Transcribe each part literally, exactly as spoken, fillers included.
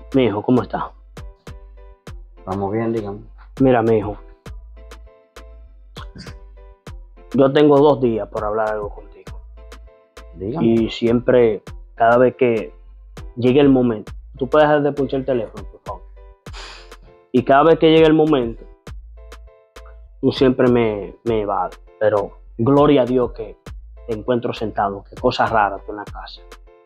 Mi hijo, ¿cómo está? Vamos bien, dígame. Mira, mi hijo, yo tengo dos días por hablar algo contigo. Dígame. Y siempre, cada vez que llegue el momento, tú puedes dejar de punchar el teléfono, por favor. Y cada vez que llegue el momento, tú siempre me, me evades. Pero gloria a Dios que te encuentro sentado, qué cosa rara tú en la casa.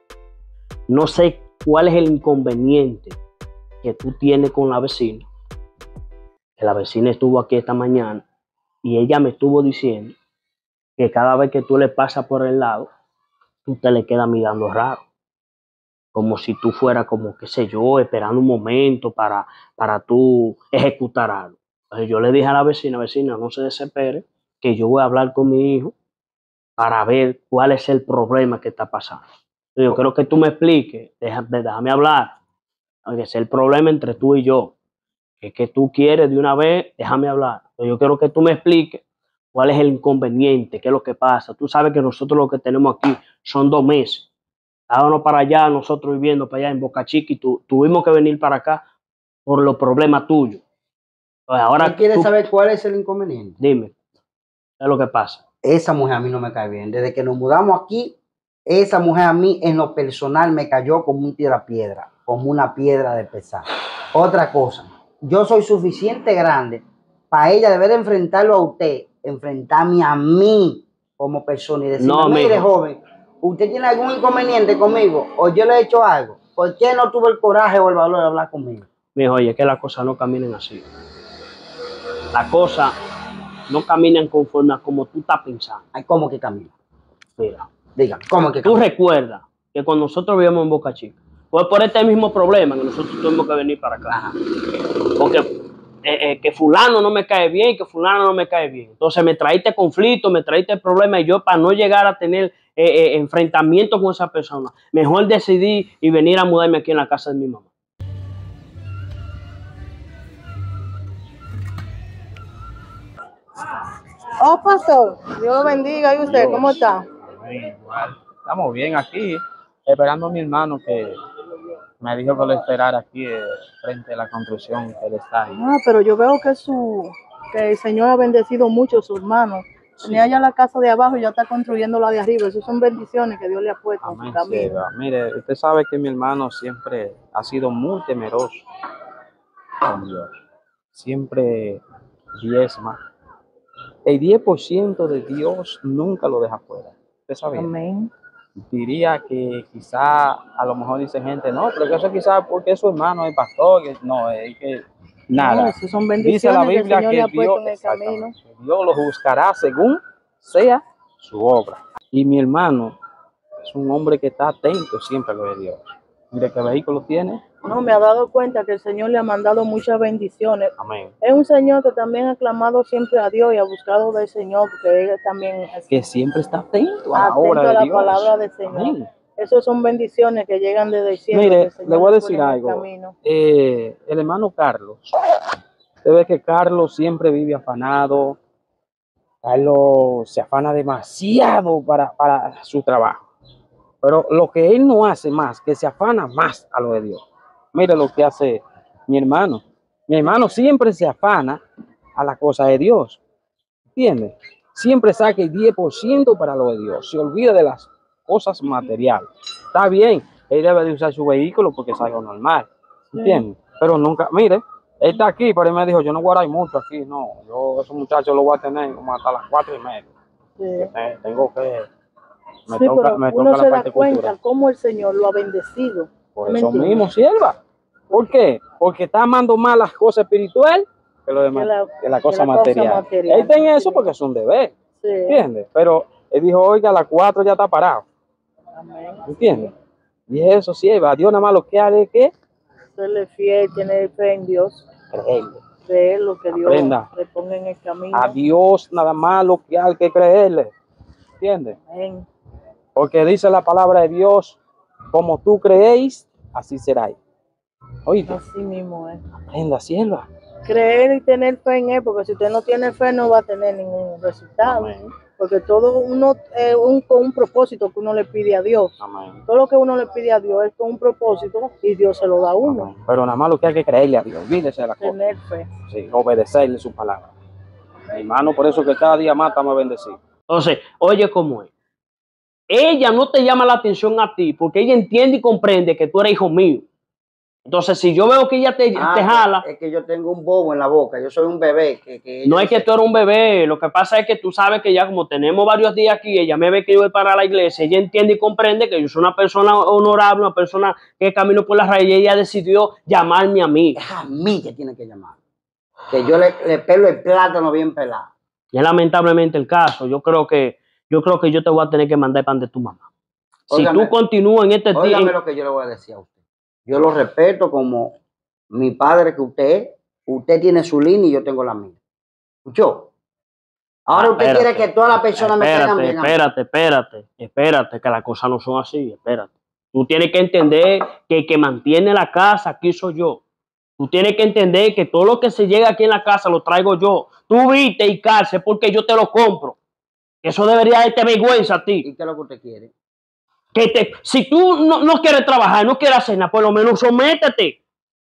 No sé cuál es el inconveniente que tú tienes con la vecina. Que la vecina estuvo aquí esta mañana y ella me estuvo diciendo que cada vez que tú le pasas por el lado, tú te le quedas mirando raro. Como si tú fueras como, qué sé yo, esperando un momento para, para tú ejecutar algo. Entonces yo le dije a la vecina, vecina, no se desespere, que yo voy a hablar con mi hijo para ver cuál es el problema que está pasando. Entonces, yo quiero que tú me expliques, déjame, déjame hablar, que es el problema entre tú y yo. Que, que tú quieres de una vez, déjame hablar. Entonces, yo quiero que tú me expliques cuál es el inconveniente, qué es lo que pasa. Tú sabes que nosotros lo que tenemos aquí son dos meses. Estábamos para allá, nosotros viviendo para allá en Boca Chica y tu, tuvimos que venir para acá por los problemas tuyos. Entonces, ahora ¿Usted quiere tú, saber cuál es el inconveniente? dime, ¿qué es lo que pasa? Esa mujer a mí no me cae bien. Desde que nos mudamos aquí, esa mujer a mí en lo personal me cayó como un tirapiedra, como una piedra de pesar. Otra cosa, yo soy suficiente grande para ella deber enfrentarlo a usted, enfrentarme a mí como persona y decirme, No, mire mijo. joven, ¿usted tiene algún inconveniente conmigo o yo le he hecho algo? ¿Por qué no tuvo el coraje o el valor de hablar conmigo? Mijo, oye, que las cosas no caminen así. Las cosas no caminan conforme a como tú estás pensando. Ay, ¿cómo que camina? Mira, Dígame, ¿cómo que tú camina? recuerdas que cuando nosotros vivíamos en Boca Chica, fue por este mismo problema que nosotros tuvimos que venir para acá. Ajá. Porque eh, eh, que fulano no me cae bien, que fulano no me cae bien. Entonces me traíste conflicto, me traíste problema y yo para no llegar a tener eh, eh, enfrentamiento con esa persona, mejor decidí y venir a mudarme aquí en la casa de mi mamá. Oh, pastor, Dios lo bendiga. ¿Y usted cómo está? Igual. Estamos bien aquí, esperando a mi hermano que me dijo que lo esperara aquí eh, frente a la construcción que él está ahí. Ah, pero yo veo que su que el Señor ha bendecido mucho a su hermano. Tenía ya la casa de abajo y ya está construyendo la de arriba. Esas son bendiciones que Dios le ha puesto en su Amén. camino. Sierva. Mire, usted sabe que mi hermano siempre ha sido muy temeroso con Dios. Siempre diezma. El diez por ciento de Dios nunca lo deja fuera. ¿Usted sabía? Amén. Diría que quizá, a lo mejor dice gente, no, pero que eso quizá porque su hermano es pastor, que no, es que nada. No, esas son Dice bendiciones la que el Biblia Señor le que ha Dios, puesto en el exactamente, camino. que Dios lo juzgará según sea su obra. Y mi hermano es un hombre que está atento siempre a lo de Dios. Mire qué vehículo tiene. No, me ha dado cuenta que el Señor le ha mandado muchas bendiciones. Amén. Es un Señor que también ha clamado siempre a Dios y ha buscado del Señor, porque él también es Que siempre está atento a la atento obra a de la Dios. palabra del Señor. Amén. Esas son bendiciones que llegan desde el cielo. que Mire, el Señor le voy a le decir pone en el algo. camino. Eh, el hermano Carlos, usted ve que Carlos siempre vive afanado. Carlos se afana demasiado para, para su trabajo. Pero lo que él no hace más, que se afana más a lo de Dios. Mire lo que hace mi hermano. Mi hermano siempre se afana a la cosa de Dios. ¿Entiende? Siempre saca el diez por ciento para lo de Dios. Se olvida de las cosas materiales. Está bien, él debe de usar su vehículo porque es algo normal. ¿Entiende? Sí. Pero nunca, mire, él está aquí, pero él me dijo, yo no voy a dar mucho aquí, no. Yo, esos muchachos los voy a tener como hasta las cuatro y media. Sí. Tengo que... Me sí, toca, pero me uno toca se la da parte cuenta cultural. cómo el Señor lo ha bendecido. Por eso mismo, sierva. ¿Por qué? Porque está amando más las cosas espirituales que, lo demás, que, la, que la cosa que la material. Cosa material. Él tiene eso porque es un deber. Sí. ¿Entiendes? Pero él dijo, oiga, a las cuatro ya está parado. Amén. ¿Entiendes? Sí. Y eso, sierva. Dios nada más lo que hace es que serle fiel, tener fe en Dios. Creerle. Creer lo que Dios Aprenda. le ponga en el camino. A Dios nada más lo que hay que creerle. ¿Entiendes? Amén. Porque dice la palabra de Dios, como tú creéis, así será. Oíste. Así mismo es. Aprenda, sierva. creer y tener fe en él, porque si usted no tiene fe no va a tener ningún resultado. Amén. Porque todo uno es un, con un propósito que uno le pide a Dios. Amén. Todo lo que uno le pide a Dios es con un propósito y Dios se lo da a uno. Amén. Pero nada más lo que hay que creerle a Dios, olvídese de la cosa. Tener fe. Sí, obedecerle su palabra. Mi hermano, por eso que cada día más estamos bendecidos. Entonces, oye cómo es. Ella no te llama la atención a ti porque ella entiende y comprende que tú eres hijo mío. Entonces, si yo veo que ella te, Ah, te jala, es que yo tengo un bobo en la boca, yo soy un bebé. Que, que no ella es que dice- tú eres un bebé, lo que pasa es que tú sabes que ya como tenemos varios días aquí, ella me ve que yo voy para la iglesia, ella entiende y comprende que yo soy una persona honorable, una persona que camino por la raíz, y ella decidió llamarme a mí. Es a mí que tiene que llamar. Que yo le, le pelo el plátano bien pelado. Y es lamentablemente el caso. Yo creo que yo creo que yo te voy a tener que mandar pan de tu mamá. Si Óigame, tú continúas en este Óigame tiempo, lo que yo le voy a decir a usted. Yo lo respeto como mi padre que usted es. Usted tiene su línea y yo tengo la mía. ¿Escuchó? Ahora Ah, usted espérate, quiere que todas las personas me tengan espérate, bien a mí. espérate, espérate, espérate, que las cosas no son así, espérate. Tú tienes que entender que el que mantiene la casa aquí soy yo. Tú tienes que entender que todo lo que se llega aquí en la casa lo traigo yo. Tú viste y cárcel porque yo te lo compro. Eso debería darte vergüenza a ti. ¿Y qué es lo que usted quiere? Que te, si tú no, no quieres trabajar, no quieres hacer nada, por lo menos sométete.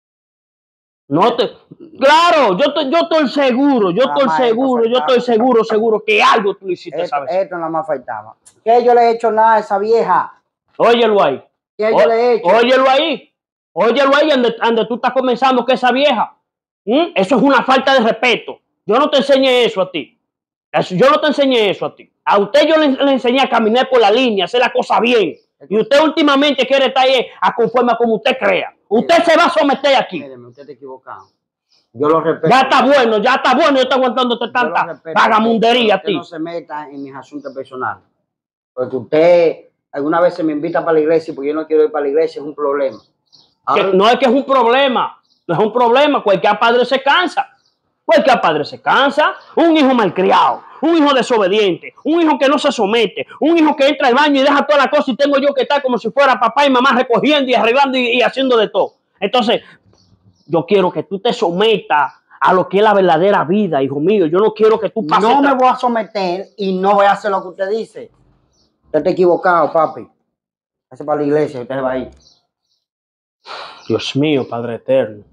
No te, claro, yo, te- yo estoy seguro, yo Nada estoy más esto seguro, yo faltaba. estoy seguro, seguro que algo tú hiciste, Esto, ¿sabes? esto nada más faltaba. ¿Qué yo le he hecho nada a esa vieja? Óyelo ahí. ¿Qué yo Ó- le he hecho? Óyelo ahí. Óyelo ahí donde, donde tú estás comenzando que esa vieja. ¿Mm? Eso es una falta de respeto. Yo no te enseñé eso a ti. Eso- yo no te enseñé eso a ti. A usted yo le, le enseñé a caminar por la línea, hacer la cosa bien. Y usted últimamente quiere estar ahí a conforme a como usted crea. Usted se va a someter aquí. Míreme, usted está equivocado. Yo lo respeto. Ya está bueno, ya está bueno, yo estoy aguantándote Yo lo tanta respeto. vagamundería a Usted ti. no se meta en mis asuntos personales. Porque usted alguna vez se me invita para la iglesia y porque yo no quiero ir para la iglesia, es un problema. Ahora, Que no es que es un problema, no es un problema, cualquier padre se cansa. Cualquier padre se cansa. Un hijo malcriado, un hijo desobediente, un hijo que no se somete, un hijo que entra al baño y deja toda la cosa y tengo yo que estar como si fuera papá y mamá recogiendo y arreglando y, y haciendo de todo. Entonces, yo quiero que tú te sometas a lo que es la verdadera vida, hijo mío. Yo no quiero que tú pases. no me tra- voy a someter y no voy a hacer lo que usted dice. Usted está equivocado, papi. Hace para la iglesia, usted se va a ir. Dios mío, Padre eterno.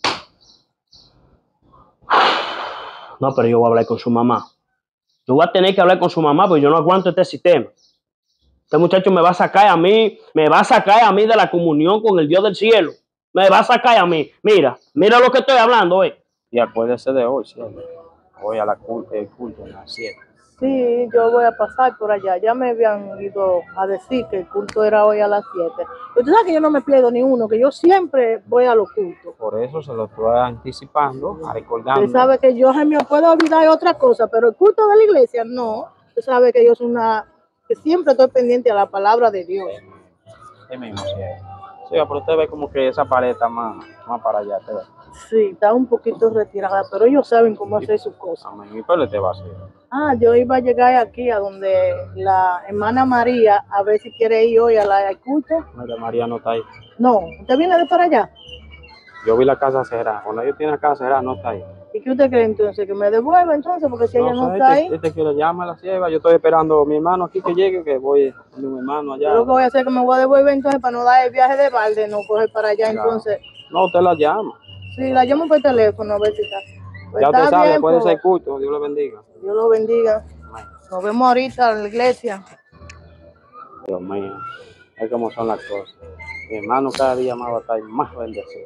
No, pero yo voy a hablar con su mamá. Yo voy a tener que hablar con su mamá porque yo no aguanto este sistema. Este muchacho me va a sacar a mí, me va a sacar a mí de la comunión con el Dios del cielo. Me va a sacar a mí. Mira, mira lo que estoy hablando, eh. Y acuérdese de hoy, ¿cierto? Hoy a la culto, el culto a las siete. Sí, yo voy a pasar por allá. Ya me habían ido a decir que el culto era hoy a las siete. Pero tú sabes que yo no me pierdo ni uno, que yo siempre voy a los cultos. Por eso se lo estoy anticipando, recordando. Usted sabe que yo se me puedo olvidar de otra cosa, pero el culto de la iglesia no. Usted sabe que yo soy una, que siempre estoy pendiente a la palabra de Dios. Sí mismo, sí. Sí, pero usted ve como que esa pared está más, más para allá. Te ve. Sí, está un poquito retirada, pero ellos saben cómo hacer sus cosas. Amén. ¿Y pero te va a hacer? Ah, yo iba a llegar aquí a donde la hermana María, a ver si quiere ir hoy a la escucha. Mira, María no está ahí. No, ¿usted viene de para allá? Yo vi la casa cerrada. Cuando ellos tienen la casa cerrada, no está ahí. ¿Y qué usted cree entonces? ¿Que me devuelva entonces? Porque si ella no sé, está este, ahí, este que le llama a la sierva. Yo estoy esperando a mi hermano aquí que llegue, que voy a mi hermano allá. yo lo que voy a hacer es que me voy a devolver entonces para no dar el viaje de balde, no coger para allá Claro. entonces. No, usted la llama. Sí, la llamo por teléfono a ver si está. Pues Ya usted está sabe, bien, puede pues, ser culto. Dios le bendiga. Dios lo bendiga. Amén. Nos vemos ahorita en la iglesia. Dios mío, es como son las cosas. Mi hermano cada día más va a estar más bendecido.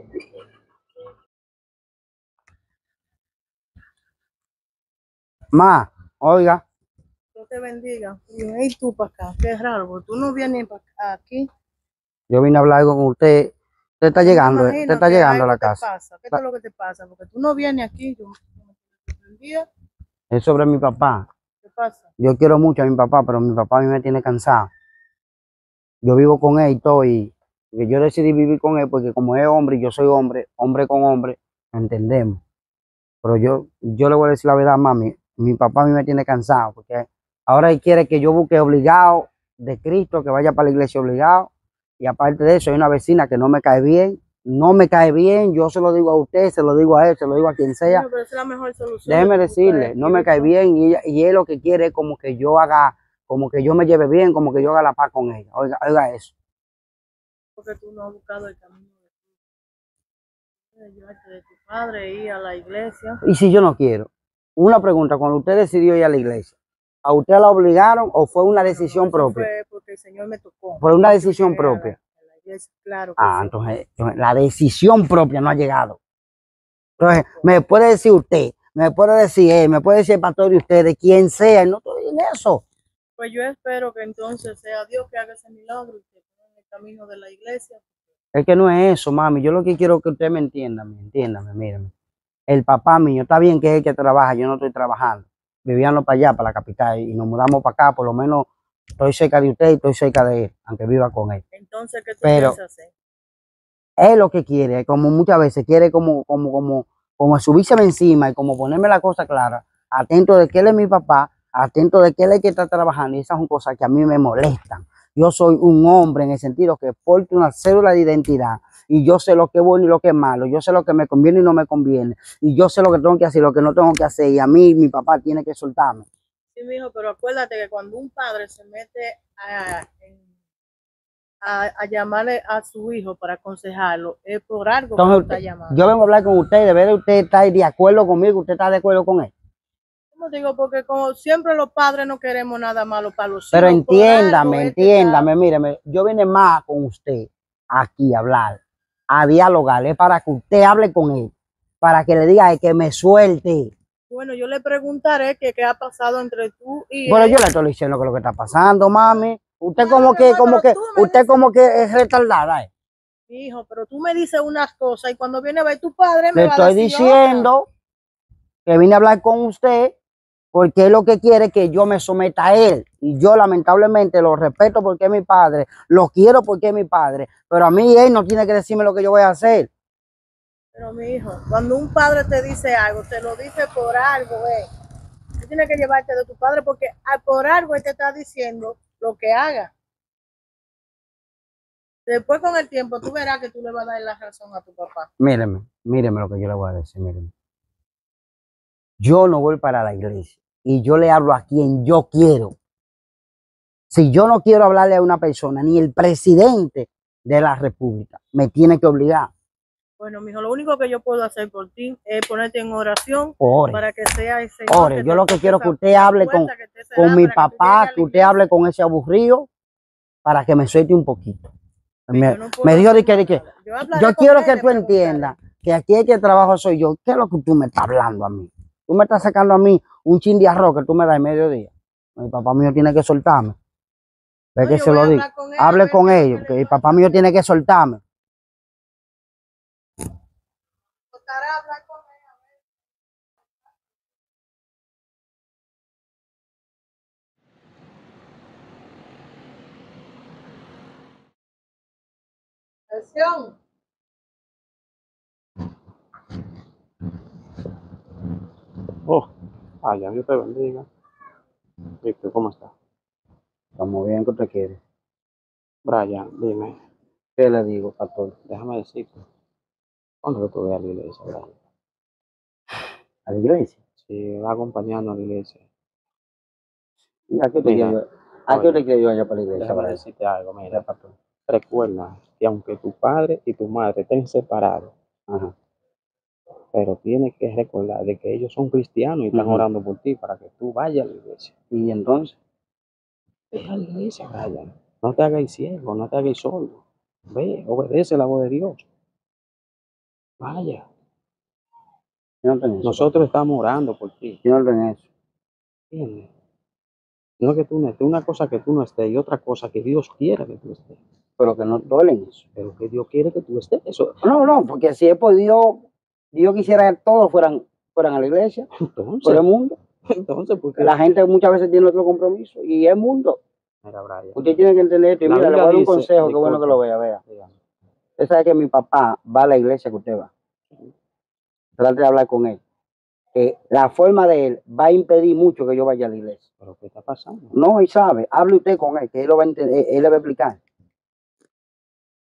Ma, oiga, Dios te bendiga. Y ven tú para acá. Qué raro, porque tú no vienes para acá, aquí. yo vine a hablar algo con usted. Usted está llegando, Me usted imagino está que llegando a algo la te casa. pasa. ¿Qué es lo que te pasa? Porque tú no vienes aquí. Yo me sorprendía. Es sobre mi papá. ¿Qué pasa? Yo quiero mucho a mi papá, pero mi papá a mí me tiene cansado. Yo vivo con él y todo, y y yo decidí vivir con él porque como es hombre y yo soy hombre, hombre con hombre, nos entendemos. Pero yo, yo le voy a decir la verdad, mami, mi papá a mí me tiene cansado, porque ahora él quiere que yo busque obligado de Cristo, que vaya para la iglesia obligado, y aparte de eso hay una vecina que no me cae bien, no me cae bien, yo se lo digo a usted, se lo digo a él, se lo digo a quien sea. Bueno, pero esa es la mejor solución. Déjeme que tú decirle, puedes no me vivir cae con- bien y, ella- y él lo que quiere es como que yo haga, como que yo me lleve bien, como que yo haga la paz con ella. Oiga, oiga eso. Porque tú no has buscado el camino de llevarte de tu padre, ir a la iglesia. Y si yo no quiero, una pregunta, cuando usted decidió ir a la iglesia, ¿a usted la obligaron o fue una decisión No, eso propia? fue porque el Señor me tocó. Fue una Yo decisión llegué a la- propia. a la iglesia, claro que Ah, sí. entonces, entonces, la decisión propia no ha llegado. Entonces, me puede decir usted, me puede decir él, me puede decir el pastor de ustedes, quien sea, y no estoy en eso. Pues yo espero que entonces sea Dios que haga ese milagro y que ponga en el camino de la iglesia. Es que no es eso, mami. Yo lo que quiero es que usted me entienda, entiéndame, mírame. El papá mío, está bien que es el que trabaja, yo no estoy trabajando. Vivíamos para allá, para la capital, y nos mudamos para acá, por lo menos estoy cerca de usted y estoy cerca de él, aunque viva con él. Entonces, ¿qué tú Pero- piensas hacer? Es lo que quiere, como muchas veces quiere como, como, como, como subírseme encima y como ponerme la cosa clara, atento de que él es mi papá, atento de que él es el que está trabajando, y esas son cosas que a mí me molestan. Yo soy un hombre en el sentido que porto una cédula de identidad y yo sé lo que es bueno y lo que es malo, yo sé lo que me conviene y no me conviene, y yo sé lo que tengo que hacer y lo que no tengo que hacer, y a mí mi papá tiene que soltarme. Sí, mijo, pero acuérdate que cuando un padre se mete a, en- a, a llamarle a su hijo para aconsejarlo, es por algo que lo Entonces, está usted- llamando. yo vengo a hablar con usted, de ver usted está de acuerdo conmigo, usted está de acuerdo con él. Como digo, porque como siempre los padres no queremos nada malo para los Pero hijos. por algo entiéndame, es que está- entiéndame, míreme, yo vine más con usted aquí a hablar, a dialogar, es para que usted hable con él, para que le diga "Ay, que me suelte". Bueno, yo le preguntaré que qué ha pasado entre tú y Bueno, él. yo le estoy diciendo que lo que está pasando, mami. Usted Claro, como mi que, amor, como pero que, tú me usted dices- como que es retardada, ¿eh? Hijo, pero tú me dices unas cosas y cuando viene a ver tu padre me Le va a estoy decir diciendo que vine a hablar con usted porque es lo que quiere que yo me someta a él. Y yo lamentablemente lo respeto porque es mi padre, lo quiero porque es mi padre, pero a mí él no tiene que decirme lo que yo voy a hacer. Pero mi hijo, cuando un padre te dice algo, te lo dice por algo, eh. Tú tienes que llevarte de tu padre porque ah, por algo él te está diciendo lo que haga. Después con el tiempo tú verás que tú le vas a dar la razón a tu papá. Míreme, míreme lo que yo le voy a decir, míreme. Yo no voy para la iglesia y yo le hablo a quien yo quiero. Si yo no quiero hablarle a una persona, ni el presidente de la república me tiene que obligar. Bueno, mijo, lo único que yo puedo hacer por ti es ponerte en oración Ore, para que sea el Señor. ore. que Yo te lo que toque quiero es que esa- usted la hable con, puerta que esté cerrada con mi para que tú llegues papá, a la que usted iglesia. hable con ese aburrido para que me suelte un poquito. Sí, Me, yo no puedo me dijo de hacer que, de más que nada. Yo hablaré yo con quiero él, que le tú preguntaré. entiendas que aquí el que trabajo soy yo. ¿Qué es lo que tú me estás hablando a mí? Tú me estás sacando a mí un chin de arroz que tú me das en mediodía. Mi papá mío tiene que soltarme. Ve No, que yo se voy lo a digo. hablar con él, a Hable ver con qué es lo ellos, que que le el pasa. papá mío tiene que soltarme. Tocará hablar con él. Atención. Oh, vaya, Dios te bendiga. Víctor, ¿cómo estás? Estamos bien, ¿qué usted quiere? Brian, dime, ¿Qué le digo, pastor? déjame decirte. ¿Cuándo que tú ves a la iglesia, Brian? ¿A la iglesia? Si va acompañando a la iglesia. ¿Y ¿A qué usted Mira, quiere yo? ¿A qué oye, usted quiere yo vaya para la iglesia? déjame Brian? decirte algo, Ya, mira. pastor. Recuerda que aunque tu padre y tu madre estén separados, Ajá. pero tienes que recordar de que ellos son cristianos y están Ujú. orando por ti para que tú vayas a la iglesia. Y entonces, Ve a la iglesia, Brian. No te hagas ciego, no te hagas sordo. Ve, obedece la voz de Dios. Vaya. yo no tengo eso. Nosotros estamos orando por ti. Yo no tengo eso. ¿Entiendes? No es que tú no estés, una cosa que tú no estés y otra cosa que Dios quiera que tú estés. Pero que no estoy en eso. Pero que Dios quiere que tú estés. Eso, No, no, porque si es por Dios, Dios quisiera que todos fueran, fueran a la iglesia, por entonces, el mundo. entonces, porque La gente muchas veces tiene otro compromiso y es mundo. Mira, Brian, Usted tiene que entender esto. Y La mira, le voy Biblia a dar un dice- consejo, qué bueno que disculpa. lo vea, vea. dígame. Usted sabe que mi papá va a la iglesia que usted va. Trate de hablar con él. Que la forma de él va a impedir mucho que yo vaya a la iglesia. ¿Pero qué está pasando? No, y sabe, hable usted con él, que él lo va a entender, él le va a explicar.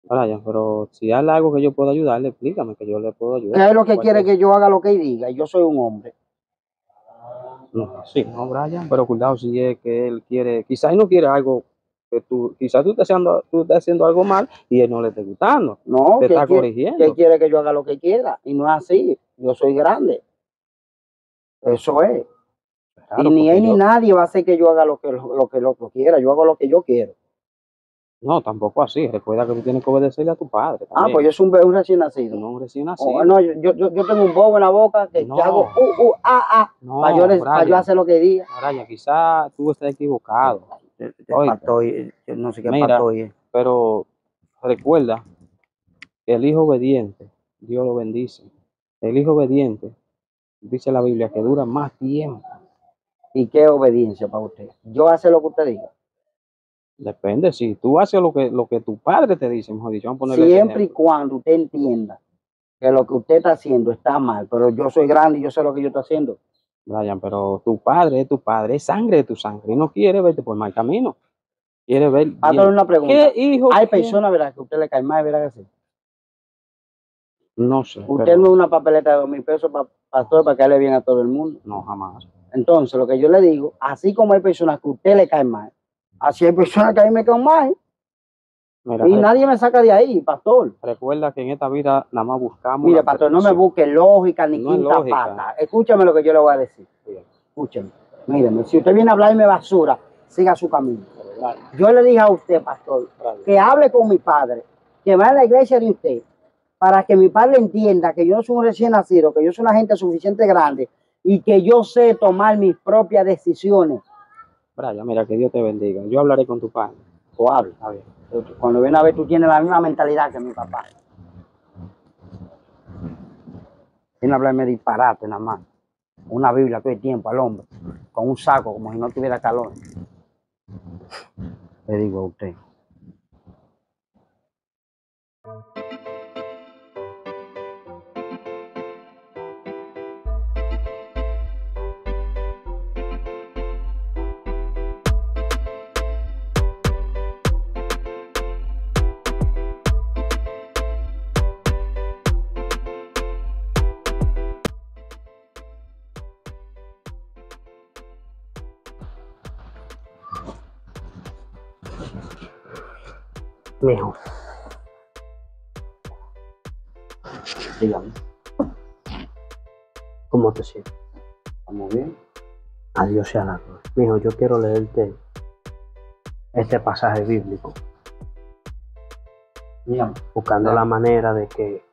Brian, pero si hay algo que yo pueda ayudarle, explícame que yo le puedo ayudar. ¿Qué es lo que Cualquier- quiere que yo haga lo que él diga? Yo soy un hombre. No, sí, no, Brian, pero cuidado si es que él quiere, quizás él no quiere algo que tú, quizás tú estás haciendo, tú estás haciendo algo mal y él no le esté gustando, No, te que está él quiere, que él corrigiendo. quiere que yo haga lo que quiera. Y no es así. Yo soy grande. Eso es. Claro, Y ni porque él ni yo, nadie va a hacer que yo haga lo que, lo que el otro quiera. Yo hago lo que yo quiero. no, tampoco así, recuerda que tú tienes que obedecerle a tu padre Ah, pues también, yo soy un, bebé, un recién nacido. no un recién Oh, nacido. no, yo, yo, yo tengo un bobo en la boca que, que hago No, uh, uh, ah, ah, no, para yo, les- pa' yo Brian, hacer lo que diga. Brian, quizás tú estés equivocado, Este oíste, patoy, yo no sé qué mira, patoy es. pero recuerda que el hijo obediente, Dios lo bendice. El hijo obediente, dice la Biblia, que dura más tiempo. ¿Y qué obediencia para usted? Yo hacer lo que usted diga. Depende, si tú haces lo que, lo que tu padre te dice, mejor dicho, vamos a ponerle ese Siempre y ejemplo. cuando usted entienda que lo que usted está haciendo está mal, pero yo soy grande y yo sé lo que yo estoy haciendo. Brian, pero tu padre es tu padre, es sangre de tu sangre, y no quiere verte por mal camino, quiere ver Para bien. una pregunta. ¿Qué hijo Hay quiere? personas, ¿verdad?, que a usted le cae mal, ¿verdad que sí? No sé, Usted pero no es una papeleta de dos mil pesos para pastor para caerle bien a todo el mundo. no, jamás. Entonces, lo que yo le digo, así como hay personas que a usted le caen mal, así hay personas que a mí me caen mal. Mira, Y re- nadie me saca de ahí, pastor. recuerda que en esta vida nada más buscamos Mire, la pastor, no me perfección. busque lógica ni No es quinta lógica. pata. Escúchame lo que yo le voy a decir. Bien, Escúcheme. Míreme, si usted viene a hablarme basura, siga su camino. Brian, Yo le dije a usted, pastor, Brian, que hable con mi padre, que vaya a la iglesia de usted, para que mi padre entienda que yo no soy un recién nacido, que yo soy una gente suficiente grande y que yo sé tomar mis propias decisiones. Brian, mira, que Dios te bendiga. Yo hablaré con tu padre. O hable. Está bien. Cuando viene a ver, tú tienes la misma mentalidad que mi papá. Viene a hablarme disparate nada más. Una Biblia todo el tiempo al hombre, con un saco como si no tuviera calor. Le digo a usted. Mijo, Dígame, ¿cómo te sientes? ¿estamos bien? A Dios sea la gloria. Mijo, yo quiero leerte este pasaje bíblico, Dígame. buscando Claro. la manera de que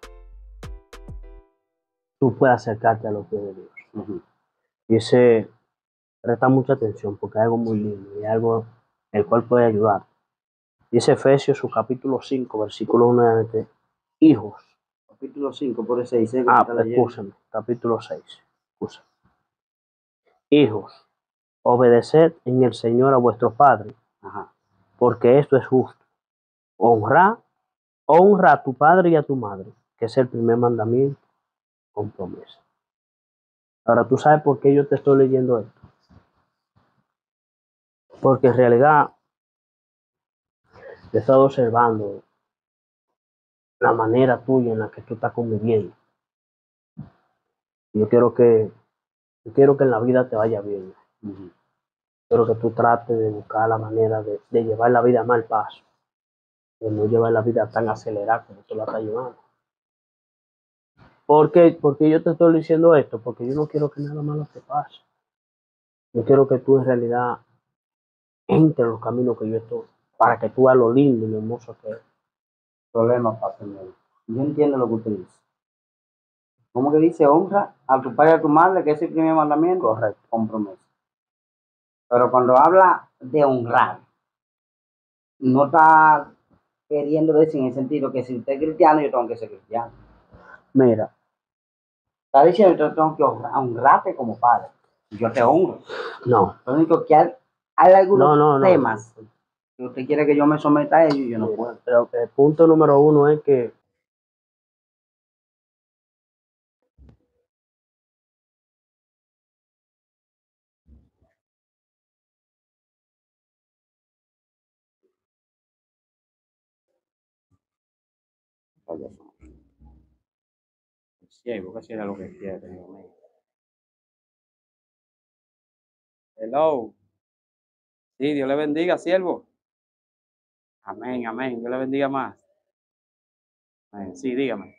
tú puedas acercarte a los pies de Dios. Uh-huh. Dice, presta mucha atención porque es algo muy lindo y algo el cual puede ayudar. Dice Efesios, su capítulo cinco, versículo uno al tres. Hijos. Capítulo cinco, por ese dice que Ah, está leyendo. escúchame, capítulo seis. Escúchame. Hijos, obedeced en el Señor a vuestro Padre, Ajá. porque esto es justo. Honra, honra a tu padre y a tu madre, que es el primer mandamiento con promesa. Ahora, ¿tú sabes por qué yo te estoy leyendo esto? Porque en realidad he estado observando la manera tuya en la que tú estás conviviendo. Yo quiero que, yo quiero que en la vida te vaya bien. Uh-huh. Quiero que tú trates de buscar la manera de, de llevar la vida a mal paso, de no llevar la vida tan acelerada como tú la estás llevando. ¿Por qué? Porque yo te estoy diciendo esto, porque yo no quiero que nada malo te pase. Yo quiero que tú en realidad entres en los caminos que yo estoy, para que tú veas lo lindo y lo hermoso que es. Problema, pastor. Yo entiendo lo que usted dice. ¿Cómo que dice? Honra a tu padre y a tu madre, que es el primer mandamiento. Correcto. Con promesa. Pero cuando habla de honrar, no está queriendo decir en el sentido que si usted es cristiano, yo tengo que ser cristiano. Mira, Está diciendo que yo tengo que honrar, honrarte como padre. Yo te honro. no, Lo único que hay, hay algunos no, no, no. temas que usted quiere que yo me someta a ellos y yo no Mira, puedo. pero el punto número uno es que Dios mío. El siervo, que era lo que quiere, Dios mío. Hello. Sí, Dios le bendiga, siervo. Amén, amén. Dios le bendiga más. Amén. Sí, dígame.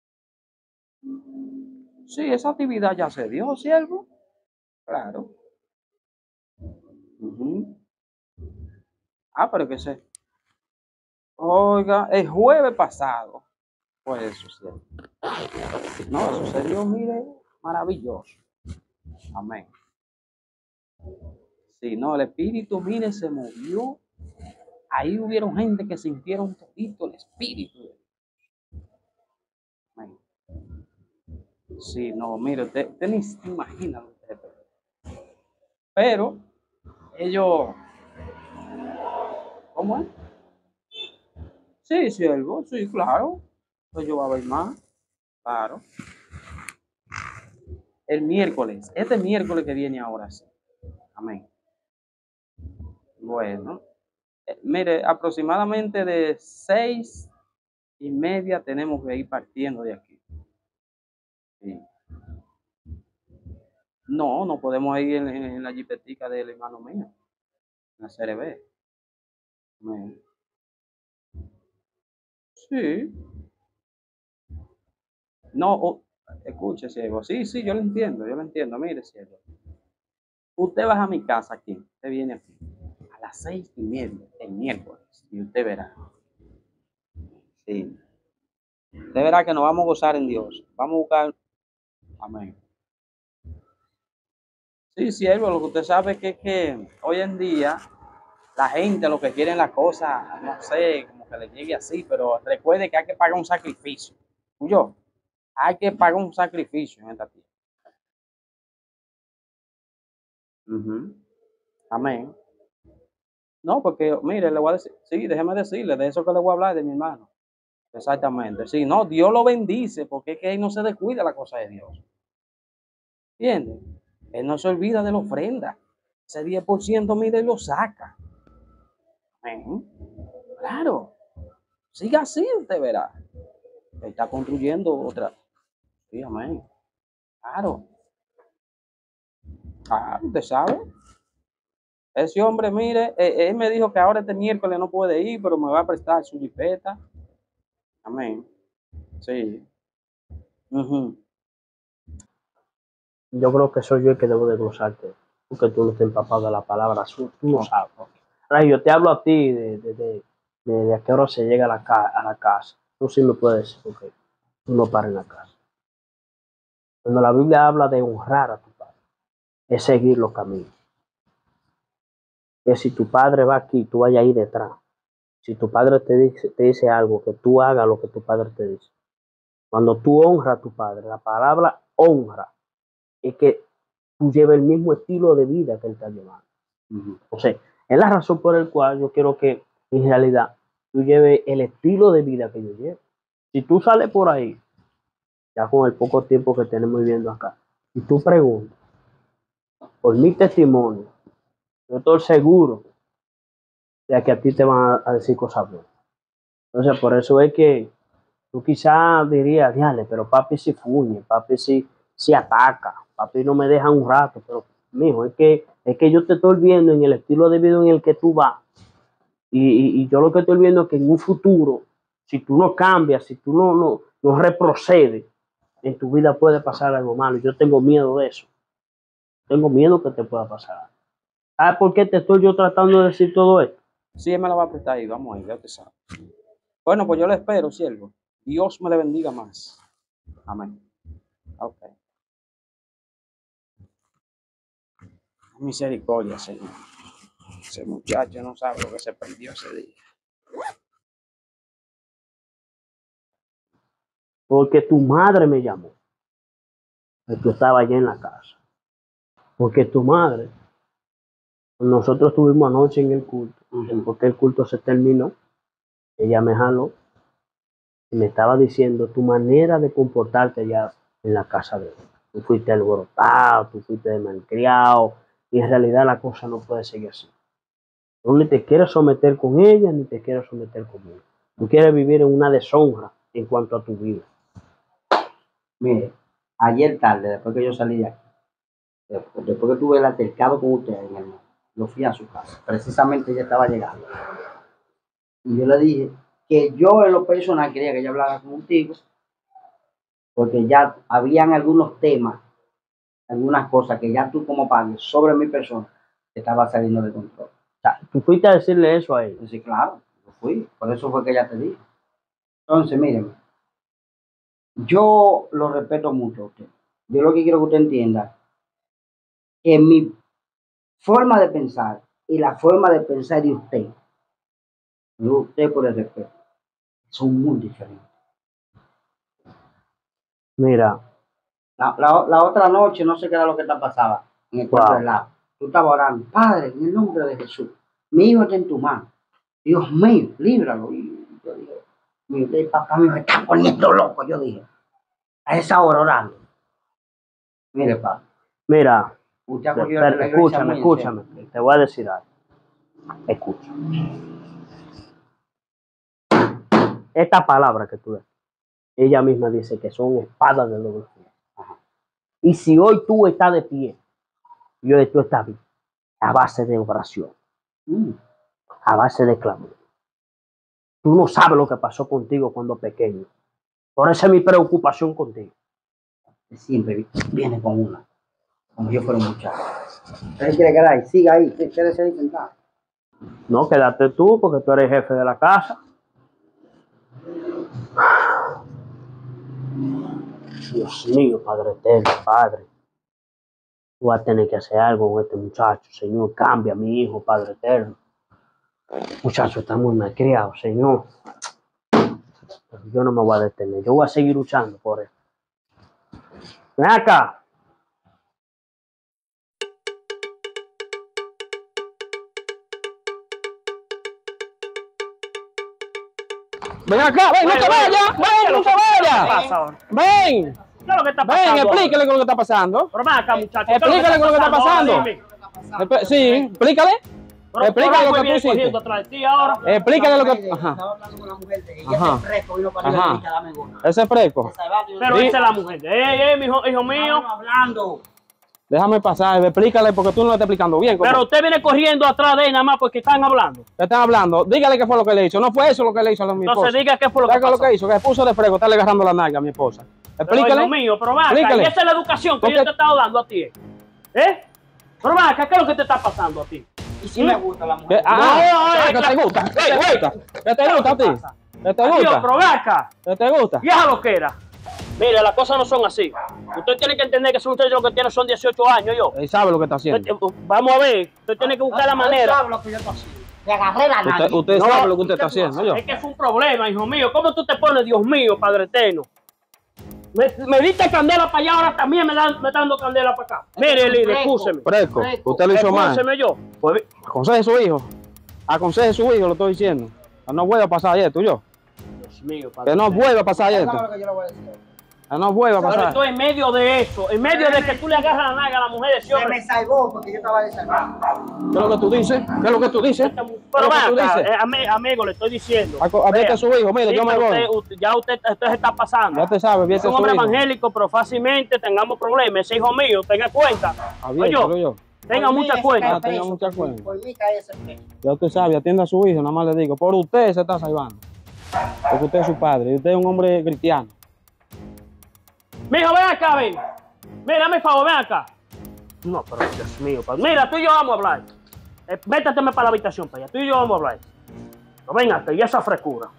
Sí, esa actividad ya se dio, siervo. Claro. Ujú. Ah, pero que se. Oiga, el jueves pasado. Pues eso, siervo. No, eso se dio, mire, maravilloso. Amén. Sí, no, el espíritu, mire, se movió. Ahí hubieron gente que sintieron todito el espíritu. Amén. Sí, no, mire, usted, usted ni se imagina lo que es. Pero ellos, ¿cómo es? Sí, siervo, sí, claro. Pues yo voy a ver más, claro. El miércoles, este miércoles que viene ahora sí. Amén. Bueno, eh, mire, aproximadamente de seis y media tenemos que ir partiendo de aquí. Sí. No, no podemos ir en, en la jipetica del hermano mío, en la C R B. Amén. Sí. No, oh, escuche, siervo. Sí, sí, yo lo entiendo, yo lo entiendo. Mire, siervo. Usted baja a mi casa aquí, usted viene aquí a las seis y media el miércoles y usted verá. Sí. Usted verá que nos vamos a gozar en Dios. Vamos a buscar. Amén. Sí, siervo, lo que usted sabe es que, que hoy en día la gente lo que quiere es la cosa, no sé, como que le llegue así, pero recuerde que hay que pagar un sacrificio. Yo, hay que pagar un sacrificio en esta tierra. Uh-huh. Amén. No, porque, mire, le voy a decir, sí, déjeme decirle, de eso que le voy a hablar de mi hermano. Exactamente. Sí, no, Dios lo bendice, porque es que él no se descuida la cosa de Dios. ¿Entiende? Él no se olvida de la ofrenda. Ese diez por ciento, mire, lo saca. Amén. Claro. Siga así, usted verá. Él está construyendo otra. Sí, amén. Claro. Ah, usted sabe. Ese hombre, mire, eh, él me dijo que ahora este miércoles no puede ir, pero me va a prestar su jipeta. Amén. Sí. Uh-huh. Yo creo que soy yo el que debo de glosarte, porque tú no estás empapado de la palabra, tú no sabes. Ahora, yo te hablo a ti de, de, de, de, de a qué hora se llega a la, ca a la casa. Tú sí me puedes decir, porque tú no paras en la casa. Cuando la Biblia habla de honrar a tu padre, es seguir los caminos. Que si tu padre va aquí, tú vayas ahí detrás. Si tu padre te dice, te dice algo, que tú hagas lo que tu padre te dice. Cuando tú honras a tu padre, la palabra honra es que tú lleves el mismo estilo de vida que él está llevando. Uh-huh. O sea, es la razón por la cual yo quiero que en realidad tú lleves el estilo de vida que yo llevo. Si tú sales por ahí, ya con el poco tiempo que tenemos viviendo acá, y tú preguntas, por mi testimonio, yo estoy seguro de que a ti te van a decir cosas buenas. Entonces, por eso es que tú quizás dirías, diale, pero papi sí fuñe, papi sí, sí ataca, papi no me deja un rato, pero mijo, es que, es que yo te estoy viendo en el estilo de vida en el que tú vas, y, y, y yo lo que estoy viendo es que en un futuro, si tú no cambias, si tú no, no, no reprocedes, en tu vida puede pasar algo malo, y yo tengo miedo de eso, tengo miedo que te pueda pasar algo. ¿Sabes por qué te estoy yo tratando de decir todo esto? Sí, él me la va a prestar ahí, vamos a ir, ya te sabes. Bueno, pues yo le espero, siervo. Dios me le bendiga más. Amén. Ok. Misericordia, Señor. Ese muchacho no sabe lo que se perdió ese día. Porque tu madre me llamó, que tú estabas allá en la casa. Porque tu madre, nosotros estuvimos anoche en el culto, uh-huh. Porque el culto se terminó, ella me jaló y me estaba diciendo tu manera de comportarte allá en la casa de él. Tú fuiste alborotado, tú fuiste malcriado, y en realidad la cosa no puede seguir así. Tú ni te quieres someter con ella, ni te quieres someter conmigo. Tú quieres vivir en una deshonra en cuanto a tu vida. Mire, ayer tarde, después que yo salí de aquí, después, después que tuve el altercado con ustedes, mi hermano, lo fui a su casa. Precisamente ella estaba llegando. Y yo le dije que yo en lo personal quería que ella hablara contigo, porque ya habían algunos temas, algunas cosas que ya tú como padre sobre mi persona te estaba saliendo de control. O sea, tú fuiste a decirle eso a ella. Sí, claro, yo fui. Por eso fue que ella te dijo. Entonces, mírenme, yo lo respeto mucho a usted. Yo lo que quiero que usted entienda que mi forma de pensar y la forma de pensar de usted, de usted por el respeto, son muy diferentes. Mira, La, la, la otra noche, no sé qué era lo que te pasaba en el cuarto Wow. del lado. Tú estabas orando, Padre, en el nombre de Jesús, mi hijo está en tu mano. Dios mío, líbralo. Y yo dije, mi usted, papá mío, me está poniendo loco. Yo dije, a esa hora orando. Mire, papá, mira, usted ha Pero, cogido la iglesia escúchame, muy en escúchame, serio. te voy a decir algo. Escucha. Esta palabra que tú ves, ella misma dice que son espadas de doble filo. Y si hoy tú estás de pie, y hoy tú estás bien, a base de oración, Mm. a base de clamor. Tú no sabes lo que pasó contigo cuando pequeño. Por eso es mi preocupación contigo. Siempre viene con una, como yo fuera un muchacho. Usted quiere quedar ahí, siga ahí, quédese ahí sentado. No, quédate tú, porque tú eres jefe de la casa. Dios mío, Padre eterno, Padre. Tú vas a tener que hacer algo con este muchacho, Señor. Cambia a mi hijo, Padre eterno. Muchacho está muy malcriado, Señor. Pero yo no me voy a detener. Yo voy a seguir luchando por él. Ven acá. Ven acá, ven, no Ven, te ven. vayas, ven, no te ¿Qué vayas. pasa ahora? Ven, ¿Qué es lo que está ven, pasando? explícale con lo que está pasando. Pero ven acá, muchacho. ¿qué es Explícale con lo que está ahora? pasando. Dime. Espe- Sí, explícale. Pero Explícale por lo algo que tú viene hiciste. corriendo atrás de ti ahora. Explícale lo que. Ajá. Ajá. Estaba hablando con la mujer de ella, Ajá. ese fresco vino para Ajá. arriba y me dame gol. Ese es fresco. Pero Sí. esa es la mujer. Eh, eh, mi hijo, hijo mío. Estábamos hablando. Déjame pasar, explícale porque tú no lo estás explicando bien. ¿cómo? Pero usted viene corriendo atrás de él nada más porque están hablando. ¿Qué están hablando? Dígale qué fue lo que le hizo. No fue eso lo que le hizo a mi Entonces esposa. diga qué fue lo que ¿Sabes qué es pasó. lo que hizo? Que se puso de fresco, está le agarrando la nalga a mi esposa. Pero, Explícale. hijo mío, pero va acá, Explícale. y esa es la educación que Porque- yo te he estado dando a ti. ¿Eh? ¿Eh? Pero va acá, ¿qué es lo que te está pasando a ti? Y si me gusta la ¿Qué? mujer. Ah, No, ¿qué no, te no. gusta? ¿Qué te gusta? ¿Qué te gusta a ti? ¿Qué te Adiós, gusta? pero va acá. ¿Qué te gusta? Vieja lo que era. Mire, las cosas no son así. Usted tiene que entender que ese muchacho lo que tiene son dieciocho años, yo. Él sabe lo que está haciendo. Usted- Vamos a ver, usted tiene que buscar la manera. ¿Sabe lo que yo estoy haciendo? Le agarré la Usted, nalga. usted No, sabe lo que usted está haciendo, yo. Es que es un problema, hijo mío. ¿Cómo tú te pones, Dios mío, Padre eterno? Me, me diste candela para allá, ahora también me, dan, me está dando candela para acá. Mire, líder, escúcheme. Fresco, Fresco. usted lo hizo mal. Escúcheme yo. Pues, Aconseje a su hijo. Aconseje a su hijo, lo estoy diciendo. Que no vuelva a pasar esto, yo. Dios mío, Padre Que no eterno. vuelva a pasar ¿Sabe esto. lo que yo le voy a decir? Que no vuelva a Pero pasar. estoy en medio de eso, en medio de que tú le agarras la naga a la mujer de ese Se me hombre. salvó porque yo estaba desarmado. ¿Qué es lo que tú dices? ¿Qué es lo que tú dices? ¿Qué es Pero lo que tú va acá, dices? eh, ami- amigo, le estoy diciendo. Aco- Advierte Vea, a su hijo, mire, sí, yo me pero voy. usted- usted- ya usted, usted se está pasando. Ya te sabe, Es advierte a un su hombre hijo. evangélico, pero fácilmente tengamos problemas. Ese hijo mío, tenga cuenta. Adviértelo Oye, yo. tenga Por mí mucha ese cuenta. cae Ah, tenga preso, mucha por- cuenta. Por mí cae ese preso. Ya usted sabe, atienda a su hijo, nada más le digo. Por usted se está salvando. Porque usted es su padre y usted es un hombre cristiano. Mijo, ven acá, ven. Mira, dame favor, ven acá. No, pero Dios mío, padre. Mira, tú y yo vamos a hablar. Eh, Vétateme para la habitación, para allá. Tú y yo vamos a hablar. No, ven acá, y esa frescura.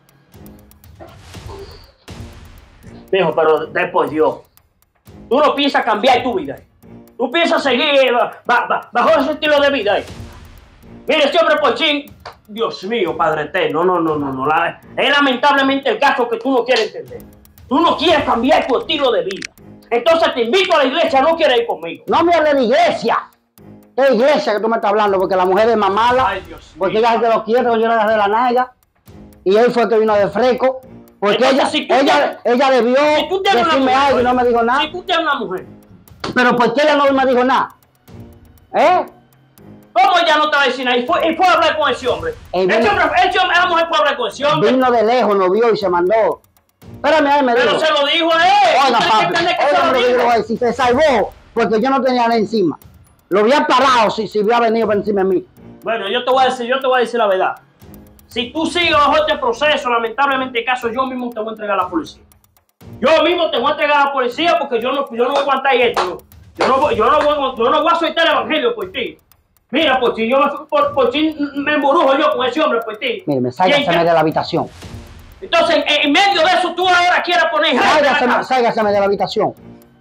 Mijo, pero después Dios. Tú no piensas cambiar tu vida. eh. Tú piensas seguir eh, ba- ba- bajo ese estilo de vida. eh. Mire, este hombre Pochín, Dios mío, Padre eterno, no, no, no, no. La- es lamentablemente el caso que tú no quieres entender. Tú no quieres cambiar tu estilo de vida. Entonces te invito a la iglesia, no quieres ir conmigo. No me hables de iglesia. ¿Qué iglesia que tú me estás hablando? Porque la mujer es mamala. Ay, Dios mío. Porque ella se lo quiere, yo le agarré la nalga. Y él fue el que vino de fresco. Porque Entonces, ella, si tú ella, ella debió Si tú tienes una decirme mujer, algo y no me dijo nada. Si tú tienes una mujer, Pero ¿por qué ella no me dijo nada? ¿Eh? ¿cómo ella no te va a decir nada? Y fue, y fue a hablar con ese hombre. Eh, ese vino- hombre, ese hombre, esa mujer fue a hablar con ese hombre. Vino de lejos, lo vio y se mandó. Espérame, ahí me Pero dijo. se lo dijo a él. Oiga, ¿Usted papi, entiende que se oiga lo lo que yo le dijo? voy a decir. Se salvó porque yo no tenía nada encima. Lo había parado si, si hubiera venido por encima de mí. Bueno, yo te voy a decir, yo te voy a decir la verdad. Si tú sigues bajo este proceso, lamentablemente, caso yo mismo te voy a entregar a la policía. Yo mismo te voy a entregar a la policía porque yo no, yo no voy a aguantar esto. Yo no, voy- yo no, voy, yo no voy a soltar el evangelio por ti. Mira, por ti, yo me, por, por ti me embrujo yo con ese hombre por ti. Mire, me Y sáigaseme en- de la habitación. Entonces, en, en medio de eso, tú ahora quieres poner gente en la Sáigaseme, casa. sáigaseme de la habitación.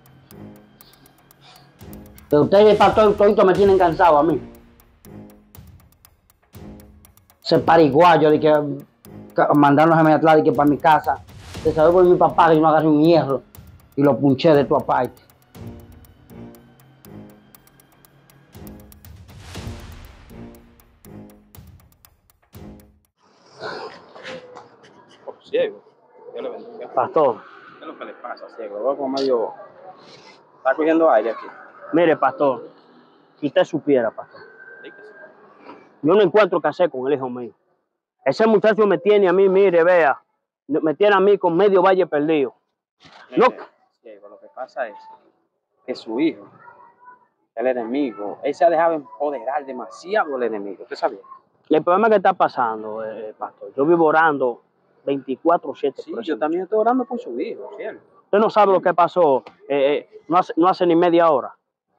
Que ustedes, pastor, todito me tienen cansado a mí. Ese pariguayo de que, que mandarnos a mi atrás de que para mi casa. Se sabe por mi papá que yo no agarré un hierro y lo punché de tu aparte. Por ciego. Dios le bendiga. Pastor, ¿Qué es lo que le pasa, ciego? Lo veo como medio... Está cogiendo aire aquí. mire, pastor, si usted supiera, pastor, Dígase. yo no encuentro qué hacer con el hijo mío. Ese muchacho me tiene a mí, mire, vea, me tiene a mí con medio valle perdido. No. Mire, ciego, lo que pasa es que su hijo, el enemigo, él se ha dejado empoderar demasiado del enemigo. ¿Usted sabía? Y el problema que está pasando, eh, pastor, yo vivo orando veinticuatro siete. Sí, yo también estoy orando por su hijo, cielo. Usted no sabe lo que pasó eh, eh, no, hace, no hace ni media hora.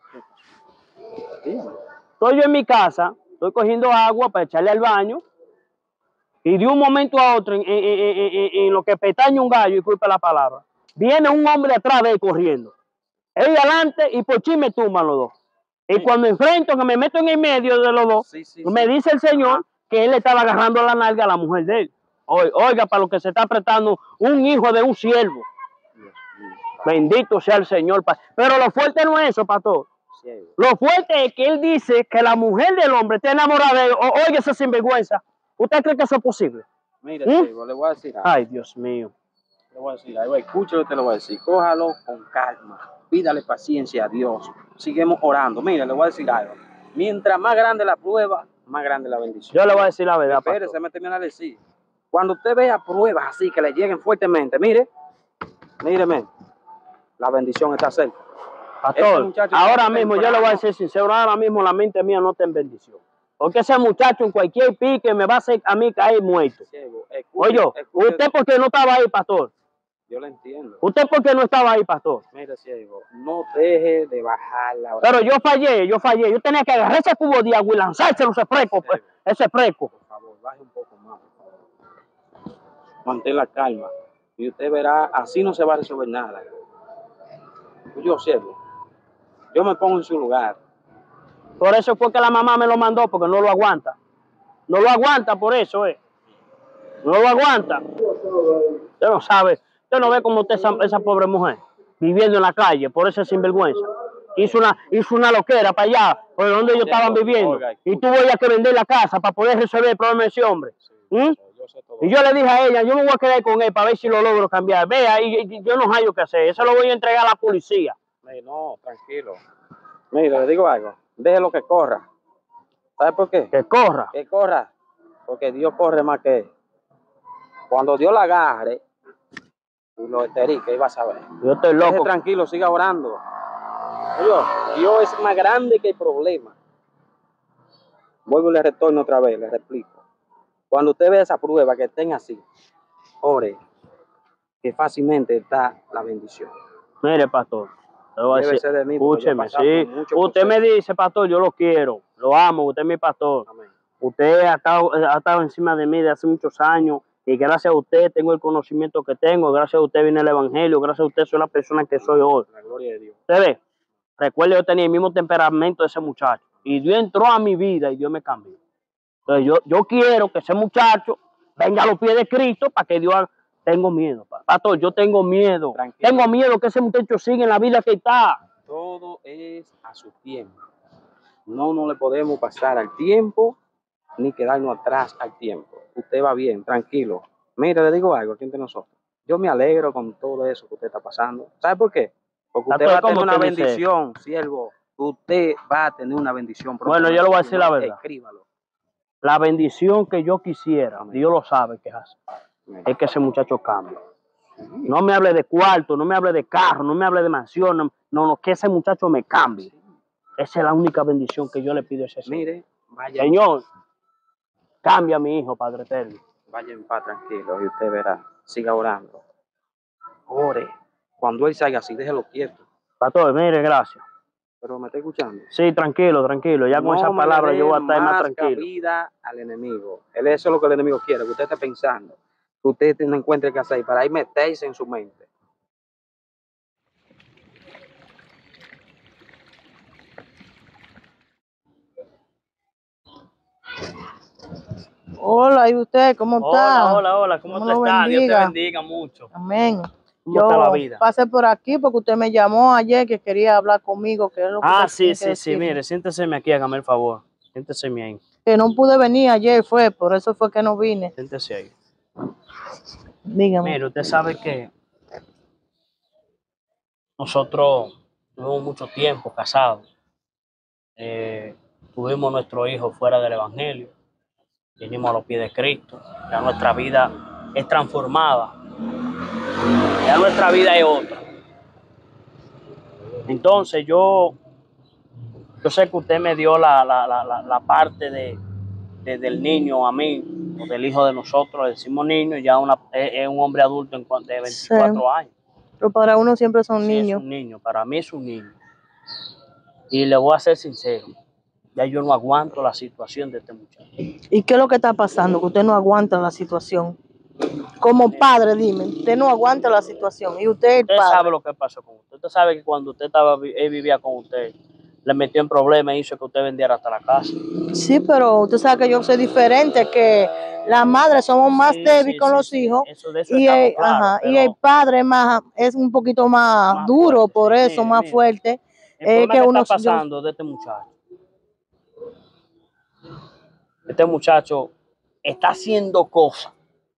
Dígame. Estoy yo en mi casa, estoy cogiendo agua para echarle al baño y de un momento a otro, en, en- en- en- en lo que pestaña un gallo, y disculpe la palabra, viene un hombre atrás de él corriendo. Él adelante y por chisme me tumban los dos. Y Sí. cuando enfrento, que me meto en el medio de los dos, Sí, sí, me sí. dice el Señor Ajá. que él le estaba agarrando la nalga a la mujer de él. Oiga, oiga, para lo que se está apretando un hijo de un siervo. Dios mío, Bendito sea el Señor. pa- Pero lo fuerte no es eso, pastor. ciego. Lo fuerte es que él dice que la mujer del hombre está enamorada de él. O- Oiga, esa sinvergüenza. ¿Usted cree que eso es posible? Mire, ¿Mm? ciego, le voy a decir algo. Ay, Dios mío. Le voy a decir algo. Escúchalo, te lo voy a decir. Cójalo con calma. Pídale paciencia a Dios. Seguimos orando. Mire, le voy a decir algo. Mientras más grande la prueba, más grande la bendición. Yo le voy a decir la verdad, Espérese, pastor. me termina de decir. Cuando usted vea pruebas así que le lleguen fuertemente, mire, míreme, la bendición está cerca. Este Pastor, muchacho ahora está mismo, yo le temprano. voy a decir sincero, ahora mismo la mente mía no está en bendición. Porque ese muchacho en cualquier pique me va a hacer a mí caer muerto. Ciego, escuche, Oye, escuche, ¿usted por qué no estaba ahí, pastor? yo lo entiendo. ¿Usted por qué no estaba ahí, pastor? Mire, ciego, no deje de bajar la oración. Pero yo fallé, yo fallé. Yo tenía que agarrar ese cubo de agua y lanzárselo ese fresco, pues, ese fresco. Por favor, baje un poco más, por favor. Mantén la calma. Y usted verá, así no se va a resolver nada. Yo, ciego, yo me pongo en su lugar. Por eso fue que la mamá me lo mandó, porque no lo aguanta. No lo aguanta por eso, eh. No lo aguanta. Usted no sabe, usted no ve cómo está esa, esa pobre mujer viviendo en la calle, por ese sinvergüenza. Hizo una, hizo una loquera para allá, por donde ellos estaban viviendo. Oiga, Y tuvo ella que vender la casa para poder resolver el problema de ese hombre. ¿Mm? Yo sé todo. Y yo le dije a ella, yo me voy a quedar con él para ver si lo logro cambiar. Vea, y, y yo no hallo qué hacer. Eso lo voy a entregar a la policía. Mire, no, tranquilo. Mire, le digo algo. Déjelo que corra. ¿Sabe por qué? Que corra. Que corra. Porque Dios corre más que él. Cuando Dios la agarre y lo esterique, él va a saber. Yo estoy Deje loco. tranquilo, siga orando. Oye, Dios es más grande que el problema. Vuelvo y le retorno otra vez, le replico. Cuando usted ve esa prueba que estén así, ore, que fácilmente está la bendición. Mire, pastor, te voy a Debe decir, ser de mí, porque yo he escúcheme, pasado sí. por mucho Usted me proceso. dice, pastor, yo lo quiero, lo amo, usted es mi pastor. Amén. Usted ha estado, ha estado encima de mí de hace muchos años y gracias a usted tengo el conocimiento que tengo, gracias a usted viene el evangelio, gracias a usted soy la persona que soy hoy. La gloria de Dios. Usted ve, recuerde, yo tenía el mismo temperamento de ese muchacho y Dios entró a mi vida y Dios me cambió. Entonces yo, yo quiero que ese muchacho venga a los pies de Cristo para que Dios haga. Tengo miedo, pa- pastor, yo tengo miedo. Tranquilo. Tengo miedo que ese muchacho siga en la vida que está. Todo es a su tiempo. No nos le podemos pasar al tiempo ni quedarnos atrás al tiempo. Usted va bien, tranquilo. Mire, le digo algo aquí entre nosotros. Yo me alegro con todo eso que usted está pasando. ¿Sabe por qué? Porque usted Pastor, va a tener ¿cómo una usted dice bendición, siervo. Usted va a tener una bendición. Bueno, yo le voy a decir la verdad. Escríbalo. La bendición que yo quisiera, Amén. Dios lo sabe que es así, Amén. es que ese muchacho cambie. No me hable de cuarto, no me hable de carro, no me hable de mansión. No, no, no, que ese muchacho me cambie. Esa es la única bendición que yo le pido a ese Señor. Mire, vaya, Señor, cambia a mi hijo, Padre eterno. vaya en paz tranquilo y usted verá. Siga orando. Ore. Cuando él salga así, déjelo quieto. Pastor, mire, gracias. Pero me está escuchando. Sí, tranquilo, tranquilo. Ya con No esa me palabra le yo voy a dé estar más más tranquilo. cabida al enemigo. Él eso es lo que el enemigo quiere, que usted esté pensando, que usted no encuentre qué hacer para ahí meterse en su mente. Hola, ¿y usted cómo está? Hola, hola, hola. ¿Cómo Dios tú lo estás? Dios te bendiga. bendiga mucho. Amén. ¿Cómo Yo está la vida? pasé por aquí porque usted me llamó ayer que quería hablar conmigo, que es lo que Ah, usted sí, tiene que sí, sí. decirme. Mire, siénteseme aquí, hágame el favor. Siénteseme ahí. Que no pude venir ayer, fue, por eso fue que no vine. Siéntese ahí. Dígame. Mire, usted sabe que nosotros tuvimos mucho tiempo casados. Eh, tuvimos nuestro hijo fuera del Evangelio. Vinimos a los pies de Cristo. Ya nuestra vida es transformada. Ya nuestra vida es otra. Entonces yo, yo sé que usted me dio la, la, la, la, la parte de, de- del niño a mí, o del hijo de nosotros, le decimos niño, ya una, es, es un hombre adulto en cuanto de veinticuatro Sí. años. Pero para uno siempre son Sí, niños. es un niño, para mí es un niño. Y le voy a ser sincero, ya yo no aguanto la situación de este muchacho. ¿Y qué es lo que está pasando? Que usted no aguanta la situación. Como padre, dime, usted no aguanta la situación. Y usted es el Usted sabe padre. lo que pasó con usted. Usted sabe que cuando usted estaba, vi- él vivía con usted, le metió en problemas e hizo que usted vendiera hasta la casa. Sí, pero usted sabe que yo soy diferente, que las madres somos más Sí, débiles sí, con sí, los sí. hijos Eso, de eso y estamos el, claros, ajá, y pero el padre más, es un poquito más, más duro, fuerte, por sí. eso, Mire, más mire. fuerte. El Es problema que que uno, está yo, pasando de este muchacho, este muchacho está haciendo cosas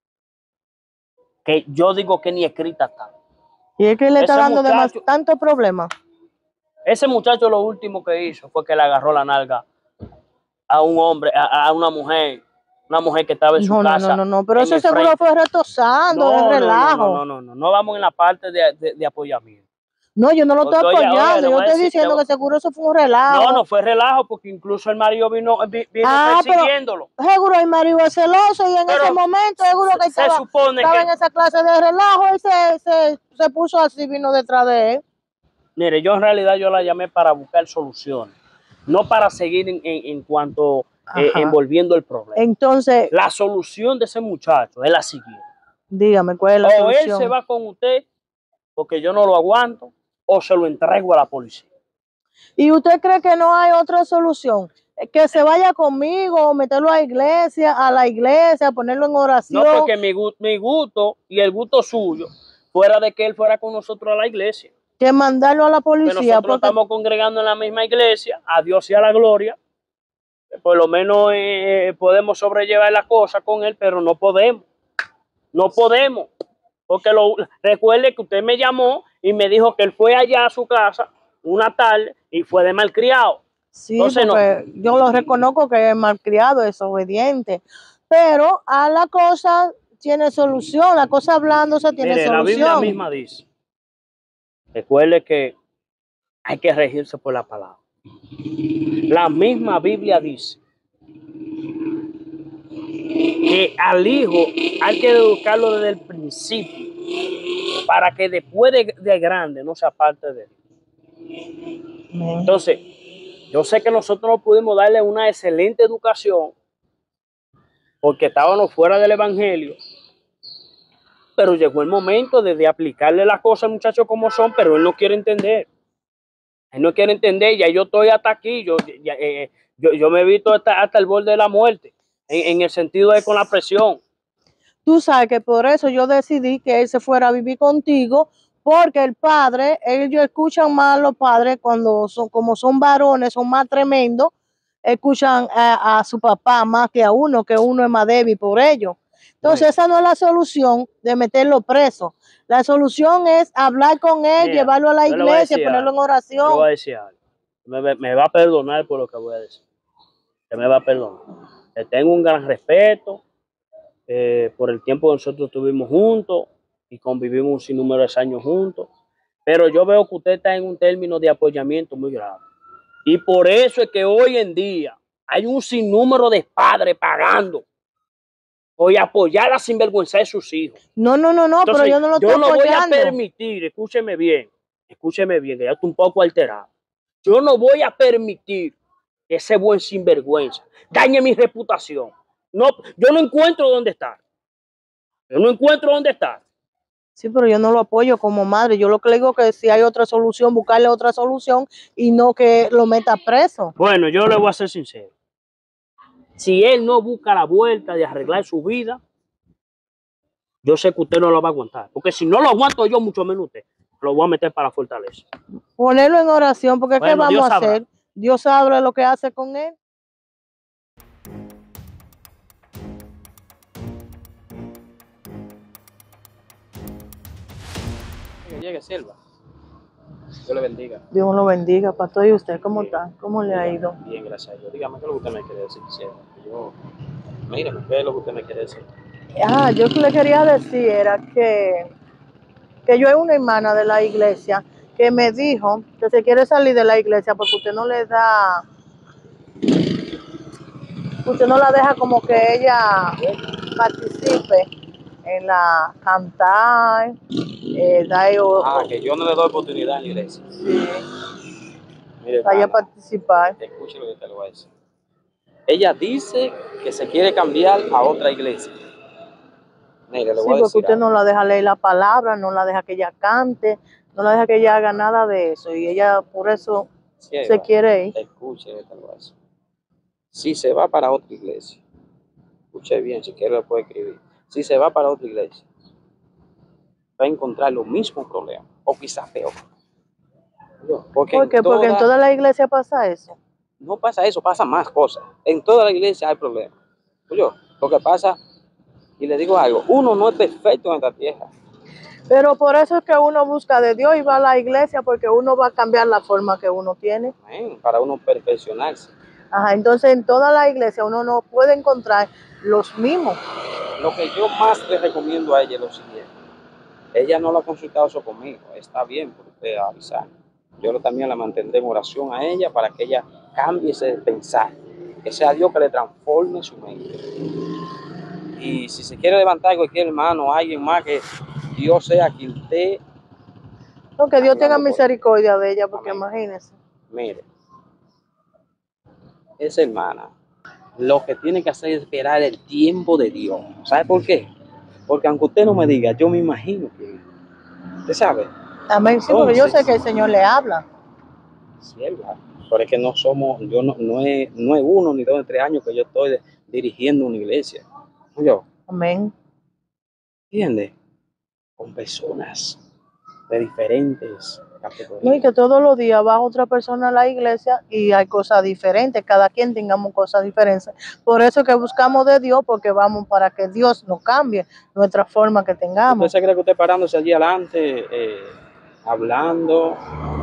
que yo digo que ni escrita está. y es que le está Ese dando demas, muchacho, tanto problema. ese muchacho lo último que hizo fue que le agarró la nalga a un hombre, a, a una mujer, una mujer que estaba en su No, no, no, casa no, no, pero en eso el seguro frente. fue retosando, de No, no, no, no, relajo. no, no, no, no vamos en la parte de, de, de apoyamiento. No, yo no lo estoy Porque, oye, oye, apoyando, le yo voy a estoy decir, le diciendo voy- que seguro eso fue un relajo. no, no fue relajo, porque incluso el marido vino, vi- vino Ah, pero persiguiéndolo. seguro el marido es celoso y en Pero ese momento seguro que se, se estaba, supone estaba que, en esa clase de relajo y se, se, se puso así, vino detrás de él. mire, yo en realidad yo la llamé para buscar soluciones, no para seguir en, en, en cuanto eh, Ajá. envolviendo el problema. Entonces, La solución de ese muchacho es la siguiente. dígame, ¿cuál es la O él se solución? va con usted porque yo no lo aguanto, o se lo entrego a la policía. ¿Y usted cree que no hay otra solución? Que se vaya conmigo, meterlo a la iglesia, a la iglesia, ponerlo en oración. No, porque mi, gu- mi gusto y el gusto suyo fuera de que él fuera con nosotros a la iglesia. Que mandarlo a la Que policía. nosotros Porque estamos congregando en la misma iglesia, a Dios y a la gloria. Por lo menos eh, podemos sobrellevar la cosa con él, pero no podemos. No podemos. Porque lo, recuerde que usted me llamó y me dijo que él fue allá a su casa una tarde y fue de malcriado. sí, Entonces, no. porque yo lo reconozco que es malcriado, es obediente. Pero a la cosa tiene solución, la cosa hablándose tiene Mire, la solución. Biblia misma dice, recuerde que hay que regirse por la palabra. La misma Biblia dice que al hijo hay que educarlo desde el principio para que después de, de grande no se aparte de él. Amén. Entonces, yo sé que nosotros no pudimos darle una excelente educación porque estábamos fuera del evangelio, pero llegó el momento de, de aplicarle las cosas al muchacho como son, pero él no quiere entender. Él no quiere entender, ya yo estoy hasta aquí, yo, ya, eh, yo, yo me he visto hasta, hasta el borde de la muerte, en, en el sentido de con la presión. Tú sabes que por eso yo decidí que él se fuera a vivir contigo, porque el padre, ellos escuchan más los padres cuando son, como son varones, son más tremendos, escuchan a, a su papá más que a uno, que uno es más débil por ellos. Entonces Bueno. esa no es la solución de meterlo preso. La solución es hablar con él, Mira, llevarlo a la yo le voy a iglesia, decir ponerlo en algo, Yo le voy a oración. decir algo. Me, me va a perdonar por lo que voy a decir. Se me va a perdonar. Le tengo un gran respeto eh, por el tiempo que nosotros estuvimos juntos. y convivimos un sinnúmero de años juntos. Pero yo veo que usted está en un término de apoyamiento muy grave. Y por eso es que hoy en día hay un sinnúmero de padres pagando por apoyar la sinvergüenza de sus hijos. No, no, no, no, Entonces, pero yo no lo estoy yo no voy a apoyando. permitir, escúcheme bien, escúcheme bien, que ya estoy un poco alterado. Yo no voy a permitir que ese buen sinvergüenza dañe mi reputación. No, yo no encuentro dónde estar. Yo no encuentro dónde estar. Sí, pero yo no lo apoyo como madre. Yo lo que le digo es que si hay otra solución, buscarle otra solución y no que lo meta preso. Bueno, yo le voy a ser sincero. Si él no busca la vuelta de arreglar su vida, yo sé que usted no lo va a aguantar. Porque si no lo aguanto yo, mucho menos usted, lo voy a meter para la fortaleza. Ponerlo en oración, porque Bueno, ¿qué vamos Dios a sabrá. hacer? Dios sabe lo que hace con él. Que llegue, sierva. Dios le bendiga. Dios lo bendiga, pastor. ¿Y usted cómo está? ¿Cómo le ha ido? Bien, gracias a Dios. Dígame, ¿qué es lo que usted me quiere decir, sierva? Yo, míreme, ¿qué es lo que usted me quiere decir? Ah, yo le quería decir era que, que yo hay una hermana de la iglesia que me dijo que se quiere salir de la iglesia porque usted no le da, usted no la deja como que ella participe en la cantar, eh, dar o- Ah, que yo no le doy oportunidad en la iglesia. sí, Mire, vaya a hermana, participar. escuche lo que te lo voy a decir. Ella dice que se quiere cambiar a otra iglesia. Mire, le Sí, voy a porque decir usted algo. no la deja leer la palabra, no la deja que ella cante, no la deja que ella haga nada de eso y ella por eso Sierva, se quiere ir. escuche lo que te lo voy a decir. Si se va para otra iglesia, escuche bien, si quiere lo puede escribir. Si se va para otra iglesia, va a encontrar los mismos problemas, o quizás peor. Porque, ¿Por qué? en Porque en toda- toda la iglesia pasa eso. no pasa eso, pasa más cosas. En toda la iglesia hay problemas. Oye, lo que pasa, y le digo algo, uno no es perfecto en esta tierra. Pero por eso es que uno busca de Dios y va a la iglesia porque uno va a cambiar la forma que uno tiene. Amén, para uno perfeccionarse. Ajá, entonces en toda la iglesia uno no puede encontrar los mismos. Lo que yo más le recomiendo a ella es lo siguiente. Ella no lo ha consultado eso conmigo. Está bien por usted avisar. Yo también la mantendré en oración a ella para que ella cambie ese pensar. Que sea Dios que le transforme su mente. Y si se quiere levantar cualquier hermano o alguien más, que Dios sea quien esté. No, que Dios tenga Hablando por- misericordia de ella, porque Amén. imagínese. Mire, esa hermana, lo que tiene que hacer es esperar el tiempo de Dios. ¿Sabe por qué? Porque aunque usted no me diga, yo me imagino que usted sabe. Amén, sí, porque yo sé Entonces, que el Señor le habla. sierva, pero es que no somos, yo no, no es, no es uno ni dos ni tres años que yo estoy de- dirigiendo una iglesia. Yo, Amén. ¿entiende? Con personas de diferentes categorías. No, y que todos los días va otra persona a la iglesia y hay cosas diferentes, cada quien tengamos cosas diferentes. Por eso que buscamos de Dios, porque vamos para que Dios nos cambie nuestra forma que ¿Usted tengamos. se cree que usted parándose allí adelante, eh, hablando,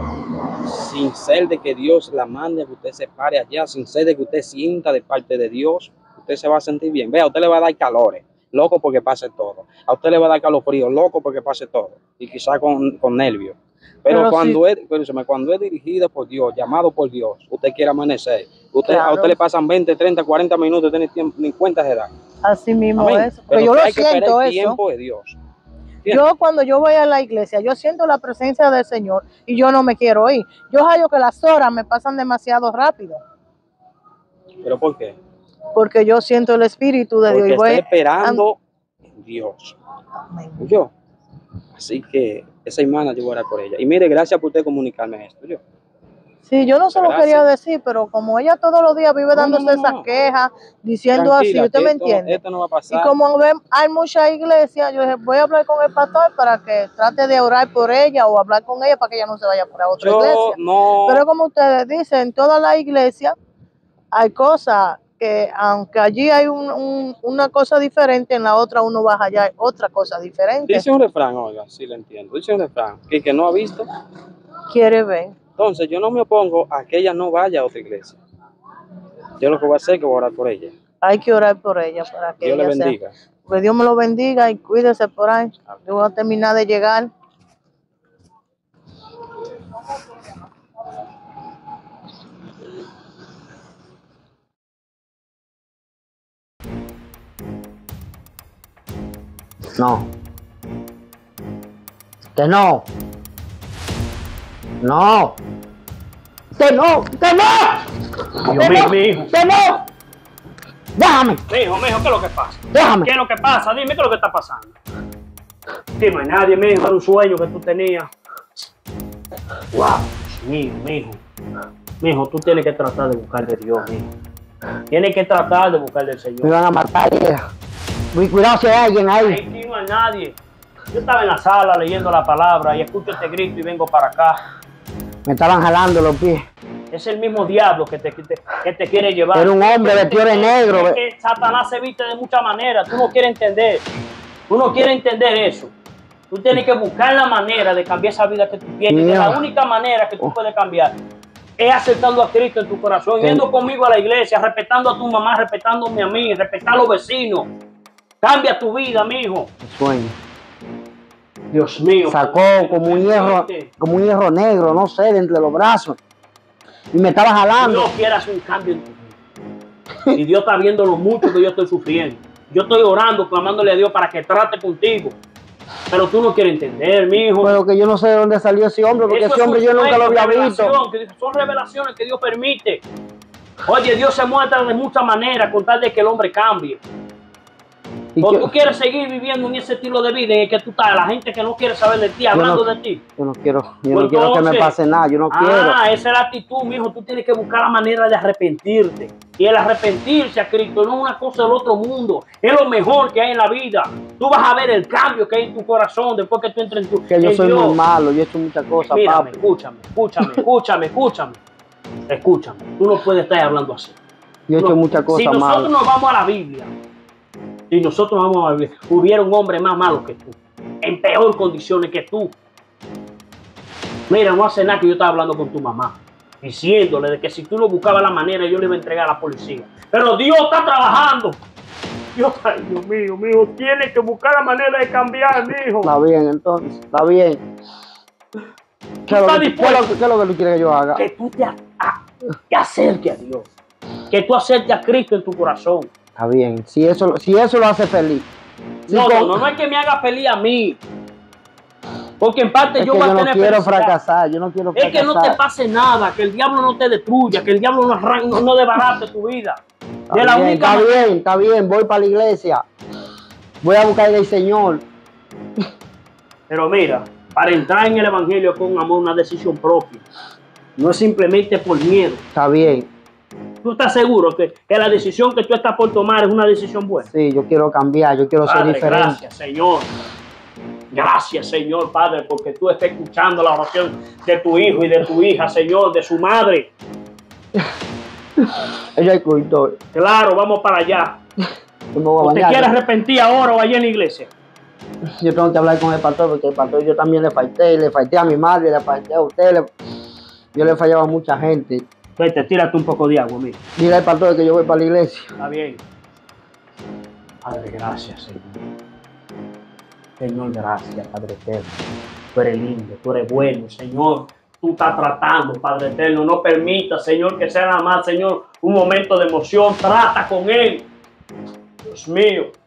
sin ser de que Dios la mande, que usted se pare allá, sin ser de que usted sienta de parte de Dios, usted se va a sentir bien? Vea, a usted le va a dar calores, loco porque pase todo. A usted le va a dar calofrío, loco porque pase todo. Y quizá con, con nervios. Pero, Pero cuando, sí. es, escúcheme, cuando es dirigido por Dios, llamado por Dios, usted quiere amanecer. Usted, A Claro. usted le pasan veinte, treinta, cuarenta minutos, tiene tiempo, ni cuenta se da. Así mismo Amén. es. Porque Pero yo que lo hay que esperar siento el eso. tiempo de Dios. Yo cuando yo voy a la iglesia, yo siento la presencia del Señor y yo no me quiero ir. Yo hallo que las horas me pasan demasiado rápido, ¿Pero por qué? porque yo siento el Espíritu de Dios Porque y voy está esperando en Dios. Amén. Yo. Así que esa hermana yo voy a orar por ella. Y mire, gracias por usted comunicarme esto. Yo. Sí, yo no se lo Gracias. quería decir, pero como ella todos los días vive No, dándose no, no, esas no. quejas, diciendo Tranquila, así, ¿usted que me esto, entiende? esto no va a Y pasar. como ve, hay mucha iglesia, yo dije, voy a hablar con el pastor para que trate de orar por ella o hablar con ella para que ella no se vaya por otra Yo iglesia. no. Pero como ustedes dicen, en toda la iglesia hay cosas que, aunque allí hay un, un, una cosa diferente, en la otra uno va allá hay otra cosa diferente. Dice un refrán, oiga, sí lo entiendo. Dice un refrán, que el que no ha visto. Quiere ver. Entonces, yo no me opongo a que ella no vaya a otra iglesia. Yo lo que voy a hacer es que voy a orar por ella. Hay que orar por ella para que Dios le ella sea. bendiga. Que Dios me lo bendiga y cuídese por ahí. Yo voy a terminar de llegar. No. Que no. No. Que no. Que no. Dios Que mío, no. mi hijo. Que no. Déjame. Mijo, mijo, ¿qué es lo que pasa? Déjame. ¿Qué es lo que pasa? Dime, ¿qué es lo que está pasando? Que no hay nadie, mijo, era un sueño que tú tenías. Wow, mijo, mijo. Mijo, tú tienes que tratar de buscar de Dios, mijo. Tienes que tratar de buscar del Me Señor. van a matar. hija. Muy cuidado si hay alguien ahí. Aquí no hay nadie. Yo estaba en la sala leyendo la palabra y escucho este grito y vengo para acá. Me estaban jalando los pies. Es el mismo diablo que te, que te, que te quiere llevar. Era un hombre vestido de negro. Es que Satanás se viste de muchas maneras. Tú no quieres entender. Tú no quieres entender eso. Tú tienes que buscar la manera de cambiar esa vida que tú tienes. Y la única manera que tú puedes cambiar es aceptando a Cristo en tu corazón, yendo conmigo a la iglesia, respetando a tu mamá, respetándome a mí, respetar a los vecinos. Cambia tu vida, mijo. Sueño. Dios mío. Sacó como un hierro, como un hierro negro, no sé, de entre los brazos. Y me estaba jalando. Dios quiere hacer un cambio en tu vida. Y Dios está viendo lo mucho que yo estoy sufriendo. Yo estoy orando, clamándole a Dios para que trate contigo. Pero tú no quieres entender, mijo. Pero que yo no sé de dónde salió ese hombre, porque Eso ese es hombre un yo nunca sueño, lo había revelación, visto. que son revelaciones que Dios permite. Oye, Dios se muestra de muchas maneras con tal de que el hombre cambie. ¿Y O qué? tú quieres seguir viviendo en ese estilo de vida en el que tú estás, la gente que no quiere saber de ti, hablando no- de ti. Yo no quiero, yo Pues no quiero que me entonces- pase nada, yo no quiero. Ah, esa es la actitud, mijo. Tú tienes que buscar la manera de arrepentirte. Y el arrepentirse a Cristo no es una cosa del otro mundo. Es lo mejor que hay en la vida. Tú vas a ver el cambio que hay en tu corazón después que tú entres en tu Que yo en soy Dios. muy malo, yo he hecho muchas cosas, Mírame, papi. escúchame, escúchame, escúchame, escúchame. Escúchame. Tú no puedes estar hablando así. Yo he hecho No, muchas cosas si nosotros malas. nos vamos a la Biblia, si nosotros vamos a la Biblia, hubiera un hombre más malo que tú, en peor condiciones que tú. Mira, no hace nada que yo estaba hablando con tu mamá, diciéndole de que si tú no buscabas la manera, yo le iba a entregar a la policía. Pero Dios está trabajando. Dios, ay, Dios mío, mi hijo, tiene que buscar la manera de cambiar, mi hijo. Está bien, entonces, está bien. ¿Qué es lo estás que, qué es lo que- qué es lo que tú quieres que yo haga? Que tú te, a- a- te acerques a Dios. Que tú acerques a Cristo en tu corazón. Está bien, si eso, si eso lo hace feliz. Si No, con- no, no, no es que me haga feliz a mí. Porque en parte es yo que voy yo a no tener quiero felicidad. fracasar, yo no quiero Es fracasar. que no te pase nada, que el diablo no te destruya, que el diablo no, arran- no, no desbarate tu vida. De la Está bien, única está manera- bien, está bien, voy para la iglesia. Voy a buscar al Señor. Pero mira, para entrar en el evangelio con amor, una decisión propia. No es simplemente por miedo. Está bien. ¿Tú estás seguro que, que la decisión que tú estás por tomar es una decisión buena? Sí, yo quiero cambiar, yo quiero ser Padre, diferente. gracias, Señor. Gracias, Señor, Padre, porque tú estás escuchando la oración de tu hijo y de tu hija, Señor, de su madre. Ella es cultor. Claro, vamos para allá. Yo me voy a ¿Usted bañar. quiere arrepentir ahora o allá en la iglesia? Yo tengo que hablar con el pastor porque el pastor yo también le falté, le falté a mi madre, le falté a usted, le- yo le fallaba a mucha gente. Vete, tírate un poco de agua, mira. Dile al pastor que yo voy para la iglesia. Está bien. Padre, gracias, Señor. Señor, gracias, Padre eterno. Tú eres lindo, tú eres bueno, Señor. Tú estás tratando, Padre eterno. No permita, Señor, que sea nada más, Señor, un momento de emoción. Trata con Él. Dios mío.